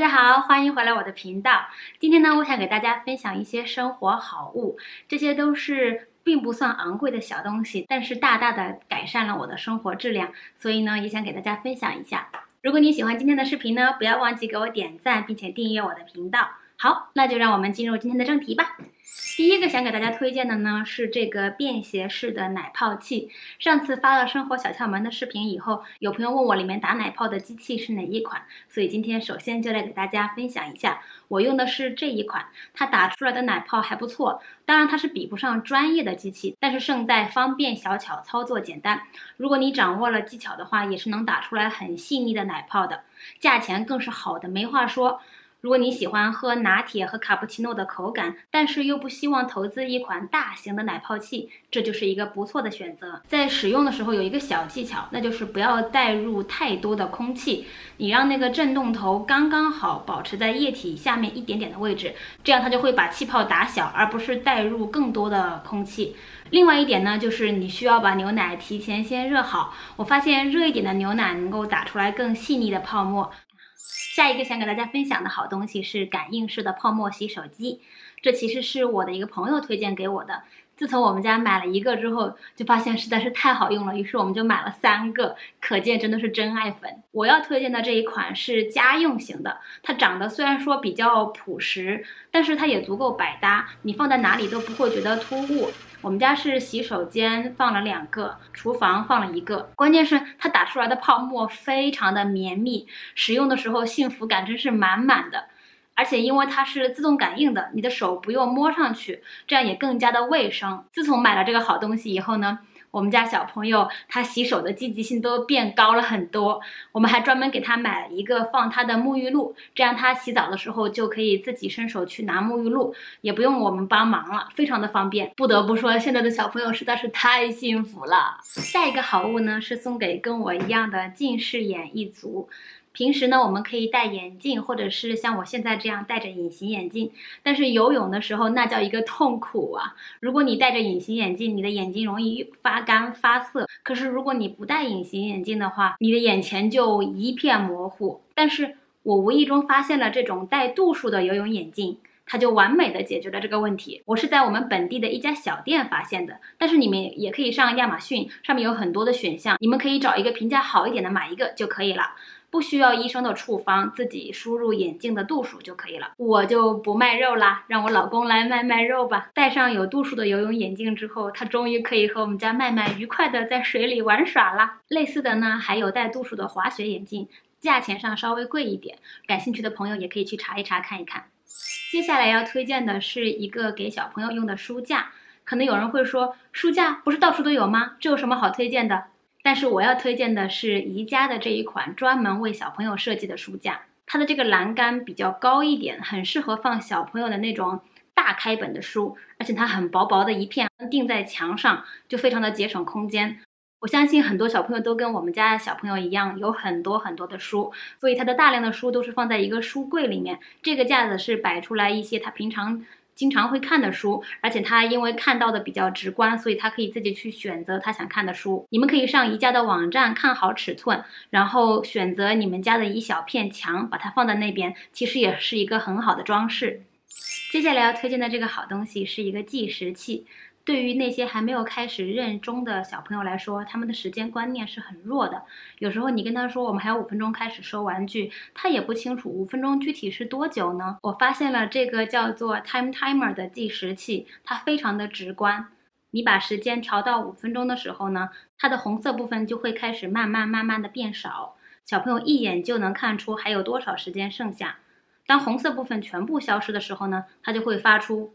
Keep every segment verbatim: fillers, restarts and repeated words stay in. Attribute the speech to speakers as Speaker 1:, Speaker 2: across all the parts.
Speaker 1: 家好，欢迎回来我的频道。今天呢，我想给大家分享一些生活好物，这些都是并不算昂贵的小东西，但是大大的改善了我的生活质量，所以呢，也想给大家分享一下。如果你喜欢今天的视频呢，不要忘记给我点赞，并且订阅我的频道。好，那就让我们进入今天的正题吧。第一个想给大家推荐的呢是这个便携式的奶泡器。上次发了生活小窍门的视频以后，有朋友问我里面打奶泡的机器是哪一款，所以今天首先就来给大家分享一下。我用的是这一款，它打出来的奶泡还不错，当然它是比不上专业的机器，但是胜在方便小巧，操作简单。如果你掌握了技巧的话，也是能打出来很细腻的奶泡的，价钱更是好的没话说。如果你喜欢喝拿铁和卡布奇诺的口感，但是又不希望投资一款大型的奶泡器，这就是一个不错的选择。在使用的时候有一个小技巧，那就是不要带入太多的空气，你让那个震动头刚刚好保持在液体下面一点点的位置，这样它就会把气泡打小，而不是带入更多的空气。另外一点呢，就是你需要把牛奶提前先热好，我发现热一点的牛奶能够打出来更细腻的泡沫。下一个想给大家分享的好东西是感应式的泡沫洗手机，这其实是我的一个朋友推荐给我的。自从我们家买了一个之后，就发现实在是太好用了，于是我们就买了三个，可见真的是真爱粉。我要推荐的这一款是家用型的，它长得虽然说比较朴实，但是它也足够百搭，你放在哪里都不会觉得突兀。我们家是洗手间放了两个，厨房放了一个，关键是它打出来的泡沫非常的绵密，使用的时候幸福感真是满满的。而且因为它是自动感应的，你的手不用摸上去，这样也更加的卫生。自从买了这个好东西以后呢，我们家小朋友他洗手的积极性都变高了很多，我们还专门给他买了一个放他的沐浴露，这样他洗澡的时候就可以自己伸手去拿沐浴露，也不用我们帮忙了，非常的方便。不得不说，现在的小朋友实在是太幸福了。下一个好物呢，是送给跟我一样的近视眼一族。平时呢，我们可以戴眼镜，或者是像我现在这样戴着隐形眼镜，但是游泳的时候那叫一个痛苦啊！如果你戴着隐形眼镜，你的眼睛容易发干发涩，可是如果你不戴隐形眼镜的话，你的眼前就一片模糊。但是我无意中发现了这种带度数的游泳眼镜，它就完美的解决了这个问题。我是在我们本地的一家小店发现的，但是你们也可以上亚马逊，上面有很多的选项，你们可以找一个评价好一点的买一个就可以了。不需要医生的处方，自己输入眼镜的度数就可以了。我就不卖肉啦，让我老公来卖卖肉吧。戴上有度数的游泳眼镜之后，他终于可以和我们家麦麦愉快的在水里玩耍啦。类似的呢，还有带度数的滑雪眼镜，价钱上稍微贵一点，感兴趣的朋友也可以去查一查看一看。接下来要推荐的是一个给小朋友用的书架。可能有人会说，书架不是到处都有吗？这有什么好推荐的？但是我要推荐的是宜家的这一款专门为小朋友设计的书架，它的这个栏杆比较高一点，很适合放小朋友的那种大开本的书，而且它很薄薄的一片，钉在墙上就非常的节省空间。我相信很多小朋友都跟我们家小朋友一样，有很多很多的书，所以他的大量的书都是放在一个书柜里面，这个架子是摆出来一些他平常经常会看的书，而且他因为看到的比较直观，所以他可以自己去选择他想看的书。你们可以上宜家的网站看好尺寸，然后选择你们家的一小片墙，把它放在那边，其实也是一个很好的装饰。接下来要推荐的这个好东西是一个计时器。对于那些还没有开始任中的小朋友来说，他们的时间观念是很弱的。有时候你跟他说我们还有五分钟开始收玩具，他也不清楚五分钟具体是多久呢。我发现了这个叫做 Time Timer 的计时器，它非常的直观。你把时间调到五分钟的时候呢，它的红色部分就会开始慢慢慢慢的变少，小朋友一眼就能看出还有多少时间剩下。当红色部分全部消失的时候呢，它就会发出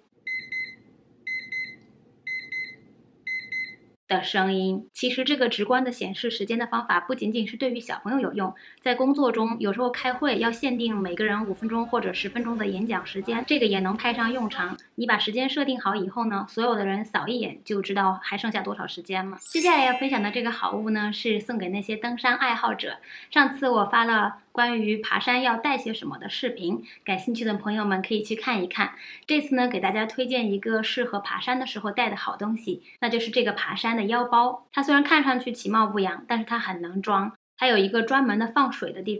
Speaker 1: 的声音。其实这个直观的显示时间的方法不仅仅是对于小朋友有用，在工作中有时候开会要限定每个人五分钟或者十分钟的演讲时间，这个也能派上用场。你把时间设定好以后呢，所有的人扫一眼就知道还剩下多少时间了。接下来要分享的这个好物呢，是送给那些登山爱好者。上次我发了关于爬山要带些什么的视频，感兴趣的朋友们可以去看一看。这次呢，给大家推荐一个适合爬山的时候带的好东西，那就是这个爬山的腰包。它虽然看上去其貌不扬，但是它很能装，它有一个专门的放水的地方，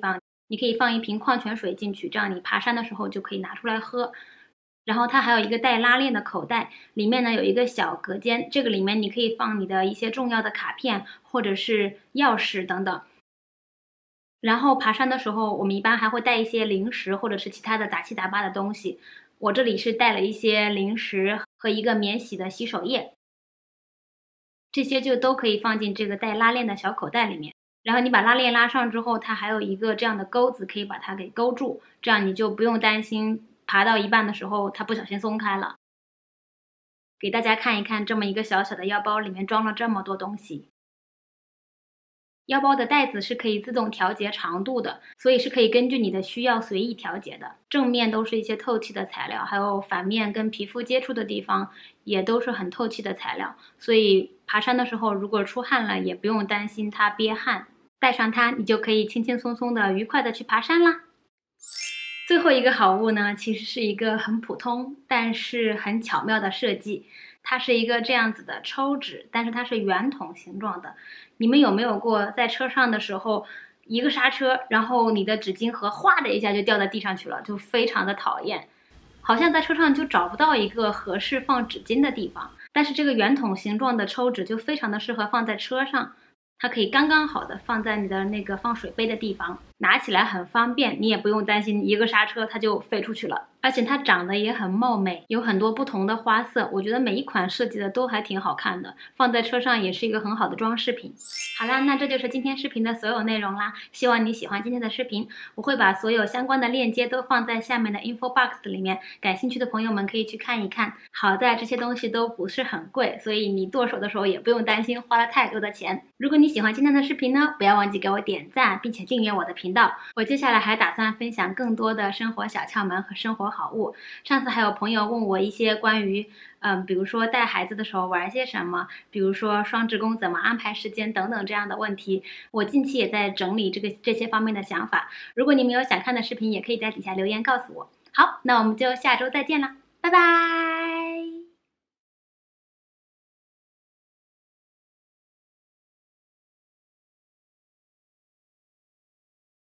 Speaker 1: 你可以放一瓶矿泉水进去，这样你爬山的时候就可以拿出来喝。然后它还有一个带拉链的口袋，里面呢有一个小隔间，这个里面你可以放你的一些重要的卡片或者是钥匙等等。然后爬山的时候，我们一般还会带一些零食或者是其他的杂七杂八的东西。我这里是带了一些零食和一个免洗的洗手液，这些就都可以放进这个带拉链的小口袋里面。然后你把拉链拉上之后，它还有一个这样的钩子，可以把它给勾住，这样你就不用担心爬到一半的时候它不小心松开了。给大家看一看，这么一个小小的腰包里面装了这么多东西。腰包的带子是可以自动调节长度的，所以是可以根据你的需要随意调节的。正面都是一些透气的材料，还有反面跟皮肤接触的地方也都是很透气的材料，所以爬山的时候如果出汗了，也不用担心它憋汗。带上它，你就可以轻轻松松的、愉快的去爬山啦。最后一个好物呢，其实是一个很普通但是很巧妙的设计。它是一个这样子的抽纸，但是它是圆筒形状的。你们有没有过在车上的时候，一个刹车，然后你的纸巾盒哗的一下就掉在地上去了，就非常的讨厌。好像在车上就找不到一个合适放纸巾的地方，但是这个圆筒形状的抽纸就非常的适合放在车上。它可以刚刚好的放在你的那个放水杯的地方，拿起来很方便，你也不用担心一个刹车它就飞出去了。而且它长得也很貌美，有很多不同的花色，我觉得每一款设计的都还挺好看的，放在车上也是一个很好的装饰品。好啦，那这就是今天视频的所有内容啦，希望你喜欢今天的视频，我会把所有相关的链接都放在下面的 info box 里面，感兴趣的朋友们可以去看一看。好在这些东西都不是很贵，所以你剁手的时候也不用担心花了太多的钱。如果你喜欢今天的视频呢，不要忘记给我点赞，并且订阅我的频道。我接下来还打算分享更多的生活小窍门和生活好物。上次还有朋友问我一些关于嗯，比如说带孩子的时候玩些什么，比如说双职工怎么安排时间等等这样的问题，我近期也在整理这个这些方面的想法。如果你们有想看的视频，也可以在底下留言告诉我。好，那我们就下周再见啦，拜拜。